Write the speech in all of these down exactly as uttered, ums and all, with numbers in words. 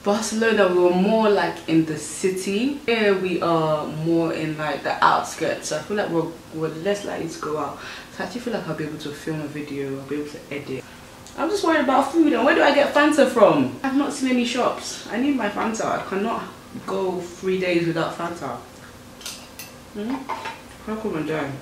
Barcelona, we were more like in the city. Here we are more in like the outskirts. So I feel like we're, we're less likely to go out. So I actually feel like I'll be able to film a video, I'll be able to edit. I'm just worried about food, and where do I get Fanta from? I've not seen any shops. I need my Fanta. I cannot go three days without Fanta. Hmm? How come I'm doing?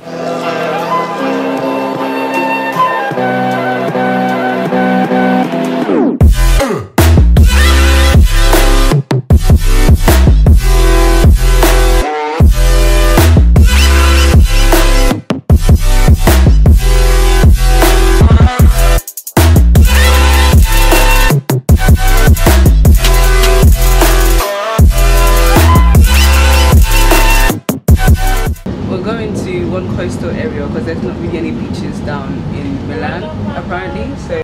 Coastal area because there's not really any beaches down in Milan apparently, so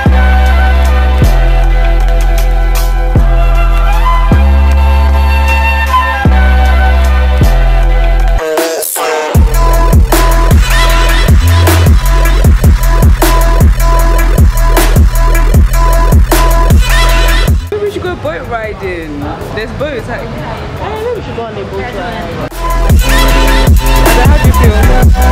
maybe we should go boat riding. There's boats like, I think we should go on a boat ride. So how do you feel?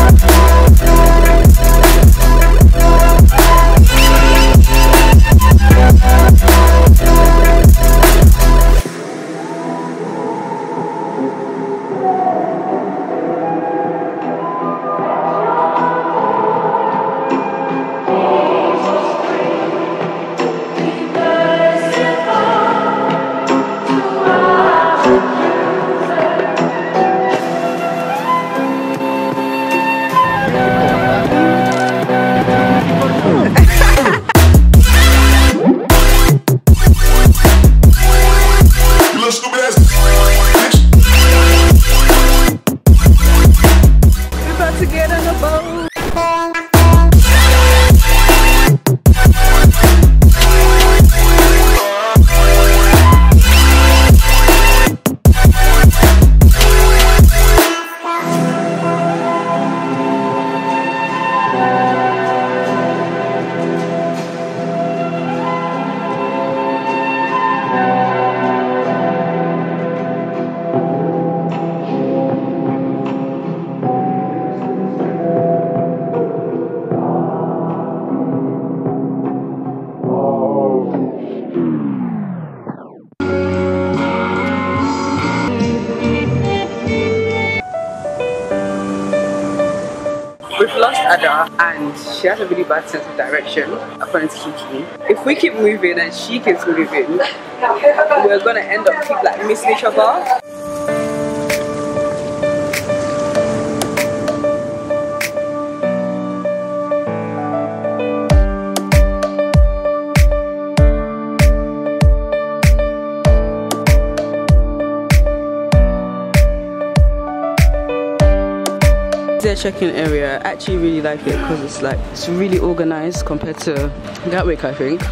We've lost Ada and she has a really bad sense of direction, according to Kiki. If we keep moving and she keeps moving, we're gonna end up keep like missing each other. Their check-in area, I actually really like it because it's like it's really organized compared to Gatwick, I think.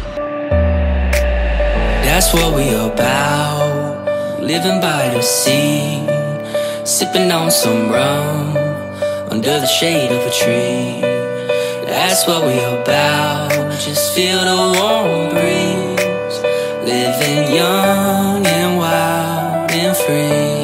That's what we about, living by the sea, sipping on some rum under the shade of a tree. That's what we about, just feel the warm breeze, living young and wild and free.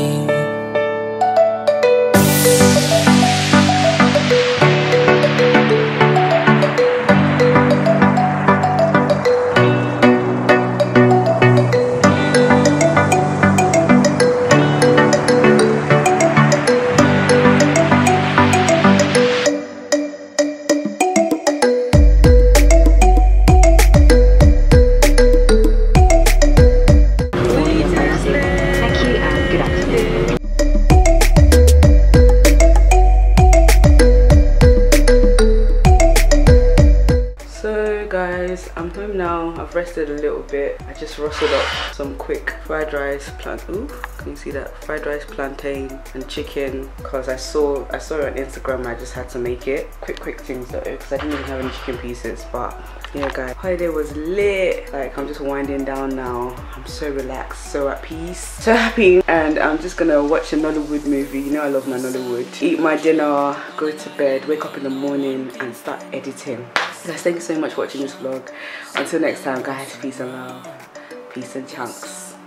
I'm home now. I've rested a little bit. I just rustled up some quick fried rice plant. Ooh, can you see that? Fried rice, plantain, and chicken. Cause I saw I saw it on Instagram. And I just had to make it. Quick, quick things though, because I didn't even have any chicken pieces. But yeah, guys, holiday was lit. Like I'm just winding down now. I'm so relaxed, so at peace, so happy, and I'm just gonna watch a Nollywood movie. You know I love my Nollywood. Eat my dinner, go to bed, wake up in the morning, and start editing. Guys, thank you so much for watching this vlog. Until next time, guys, peace and love. Peace and chunks.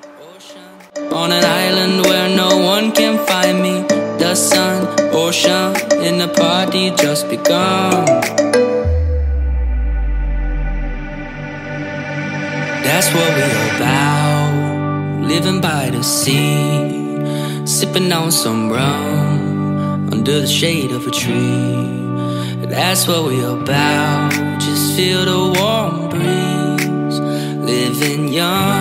on an island where no one can find me. The sun, ocean, and the party just begun. That's what we're about, living by the sea, sipping on some rum under the shade of a tree. That's what we're about, just feel the warm breeze, living young.